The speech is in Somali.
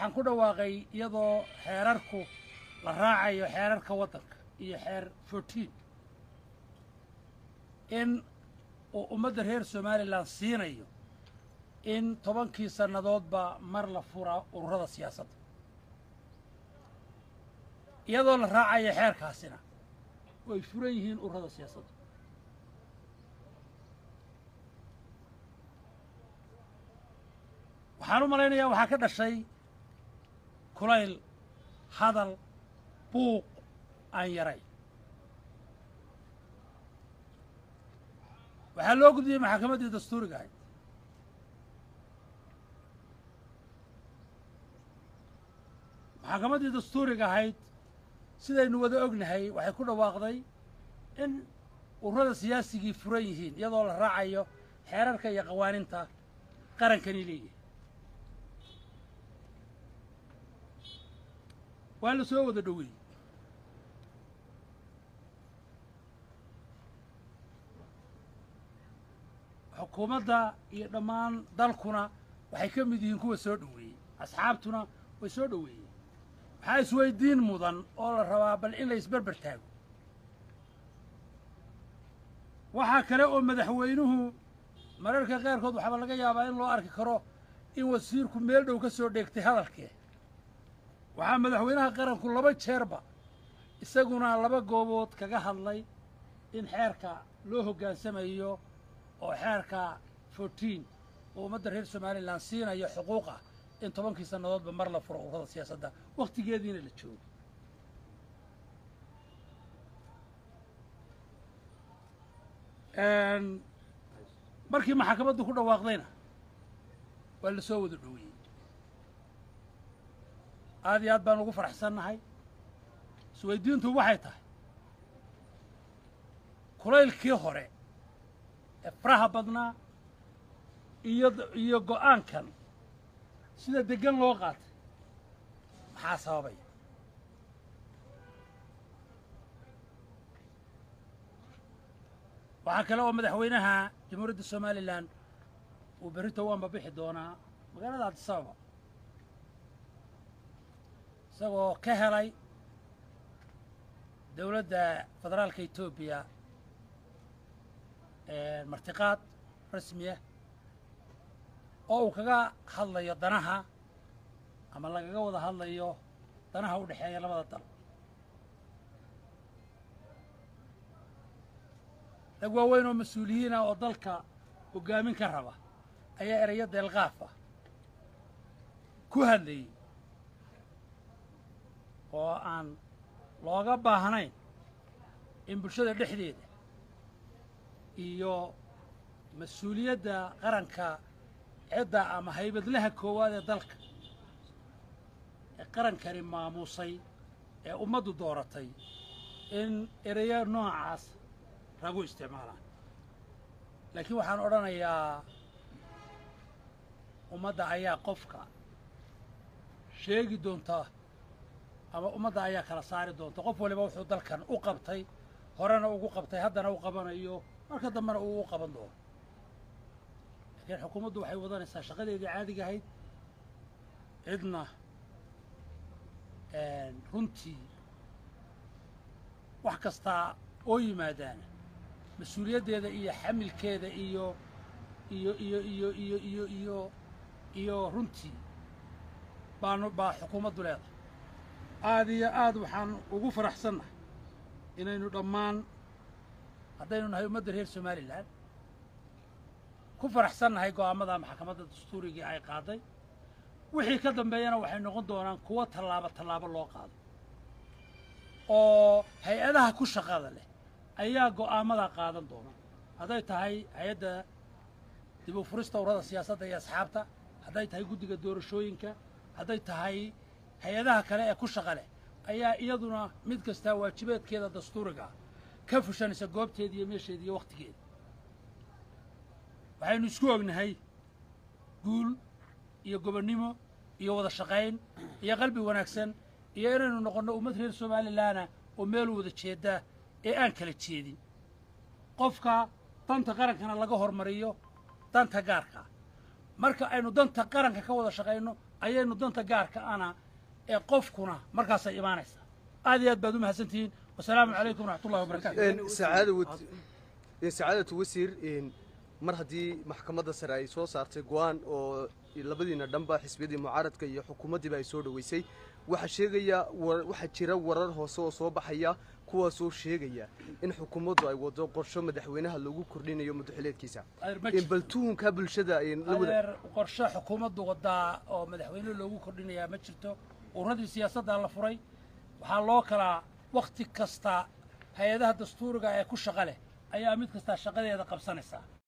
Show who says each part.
Speaker 1: waxaan ku dhawaaqay iyadoo xeerarku la raacayo xeerarka waddanka iyo xeer 14 in uu ummadda reer somalilan siinayo in 10kii sannadoodba mar la fura ururada siyaasadda iyadoo la raacayo xeerkaasina way furan yihiin ururada siyaasadda waxaan u malaynayaa waxaa ka dhashay kulayl hadal buuq aan yaray waxaa loo gudbiyey maxkamaddii dastuuriga ahayd maxkamaddii dastuuriga ahayd sidaynu wada ognahay waxay ku dhawaaqday in ururada siyaasigii furan yihiin iyadoo la raacayo xeerarka iyo qawaaninta qarankani leeyahay waa la soo wada dhoweeyey xukuumadda iyo dhammaan dalkuna waxay ka mid yihiin kuwa soo dhoweeyey asxaabtuna way soo dhoweeyeen waxaa isweydiin mudan oo la rabaa bal in la isberber taago waxaa kale oo madaxweynuhu mararka qaarkood waxaaba laga yaabaa in loo arki karo in wasiirku meel dhow ka soo dheegtay hadalkee waxaa madaxweynaha qaranku 2 jeerba isaguna 2 goobood kaga hadlay in xeerka loo hoggaansamayo oo xeerka 14 oo ummadda reer somalilan siinayo xuquuqa in 10kii sannadoodba mar la furo ururada siyaasadda wakhtigeediina la joogo markii maxkamaddu ku dhawaaqdayna waa la soo wada dhoweeyey aad iyo aad baan ugu faraxsannahay isweydiintu waxay tahay kulaylkii hore ee faraha badnaa iyo go'aankan sida deggan loo qaatay maxaa sababaya waxaa kale oo madaxweynaha jamhuuriyadda somalilan uu berrito u ambabixi doonaa magaalada addis ababa isagoo ka helay dowladda federaalka etoobiya martiqaad rasmiya oo uu kaga hadlayo danaha ama lagaga wada hadlayo danaha u dhexeeya labada dal rag waaweyn oo mas-uuliyiin ah oo dalka hoggaamin ka raba ayaa erayo deelqaaf ah ku hadlayey oo aan looga baahnayn in bulshada dhexdeeda iyo mas-uuliyadda qaranka cidda ama haybadlaha koowaad ee dalka ee qarankani maamuusay ee ummaddu dooratay in erayo noocaas ragu isticmaalaan laakiin waxaan odhanayaa ummadda ayaa qofka sheegi doonta ama ummadda ayaa kala saari doonta qof waliba wuxuu dalkan u qabtay horena ugu qabtay haddana u qabanayo marka dambena uu u qaban doono laakiin xukuumaddu waxay wadanaysaa shaqadeedii caadiga ahayd cidna runtii wax kastaa oo yimaadaana mas-uuliyaddeeda iyo xamilkeeda iyo runtii baa xukuumaddu leedahay aad iyo aad waxaan ugu faraxsannahay inaynu dhammaan haddaynu nahay ummadda reer somalilan ku faraxsannahay go'aammada maxkamadda dastuurigii ay qaaday wixii ka dambeeyana waxay noqon doonaan kuwo tallaabo loo qaado oo hay-adaha ku shaqada leh ayaa go'aammada qaadan doona hadday tahay hay-adda dib u furista ururada siyaasadda iyo asxaabta hadday tahay guddiga doorashooyinka hadday tahay hay-adaha kale ee ku shaqa leh ayaa iyaduna mid kastaa waajibaadkeeda dastuuriga ka fushanaysa goobteeda iyo meesheeda iyo wakhtigeeda waxaynu isku ognahay guul iyo gobonnimo iyo wada shaqayn iyo qalbi wanaagsan iyo inaynu noqonno ummad reer somalilaana oo meel wada jeedda ee aan kala jeedin qofka danta qarankana laga hormariyo danta gaarka marka aynu danta qaranka ka wada shaqayno ayaynu danta gaarka ana ee qofkuna markaasay imaanaysaa aad iyo aad baad u mahadsantihiin wasalaamu calaykum waraxmatullahi wabarakaatu
Speaker 2: sacaadatu wasiir mar haddii maxkamadda sare ay soo saartay go'aan oo labadiina dhanba xisbiyadii mucaaradka iyo xukuumaddiiba ay soo dhoweysay waxaa jira warar hoose oo soo baxaya kuwaasoo sheegaya in xukuumaddu ay wado qorsho madaxweynaha lagu kordhinayo muddaxileedkiisa bal tuhunka bulshada
Speaker 1: qorsho xukuumaddu wadaa oo madaxweyne loogu kordhinayaa ma jirto urradii siyaasadda la furay waxaa loo kalaa wakhti kasta hay-adaha dastuuriga ee ku shaqo leh ayaa mid kasta shaqadeeda qabsanaysaa